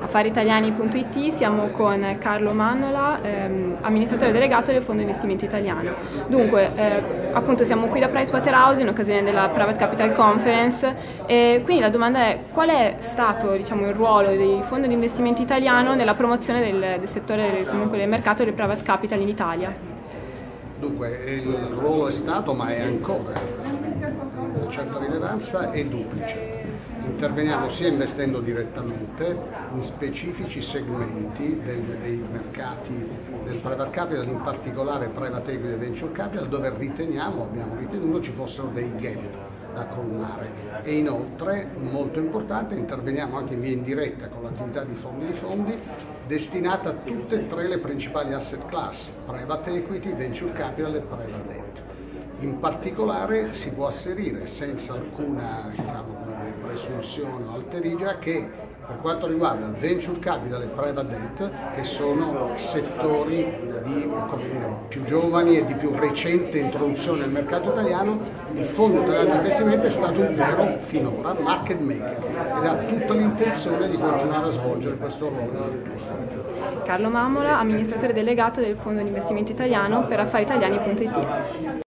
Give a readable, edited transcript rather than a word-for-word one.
affariitaliani.it, siamo con Carlo Mannola, amministratore delegato del Fondo Investimento Italiano. Dunque, appunto siamo qui da Pricewaterhouse in occasione della Private Capital Conference e quindi la domanda è: qual è stato, diciamo, il ruolo del Fondo di Investimento Italiano nella promozione del settore, comunque del mercato del Private Capital in Italia? Dunque, il ruolo è stato, ma è ancora, di una certa rilevanza, è duplice. Interveniamo sia investendo direttamente in specifici segmenti dei mercati del private capital, in particolare private equity e venture capital, dove abbiamo ritenuto ci fossero dei gap da colmare, e inoltre, molto importante, interveniamo anche in via indiretta con l'attività di fondi destinata a tutte e tre le principali asset class: private equity, venture capital e private debt. In particolare si può asserire senza alcuna, presunzione o alterigia che per quanto riguarda il venture capital e private debt, che sono settori più giovani e di più recente introduzione nel mercato italiano, il Fondo Italiano di Investimento è stato un vero, finora, market maker ed ha tutta l'intenzione di continuare a svolgere questo ruolo in futuro. Carlo Mannola, amministratore delegato del Fondo di Investimento Italiano per affariitaliani.it.